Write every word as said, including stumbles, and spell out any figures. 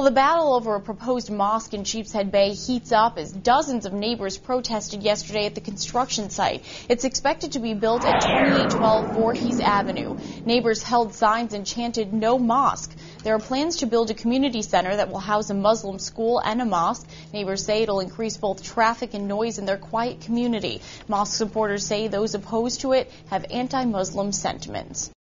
the battle over a proposed mosque in Sheepshead Bay heats up as dozens of neighbors protested yesterday at the construction site. It's expected to be built at twenty-eight twelve Voorhies Avenue. Neighbors held signs and chanted "No Mosque." There are plans to build a community center that will house a Muslim school and a mosque. Neighbors say it'll increase both traffic and noise in their quiet community. Mosque supporters say those opposed to it have anti-Muslim sentiments.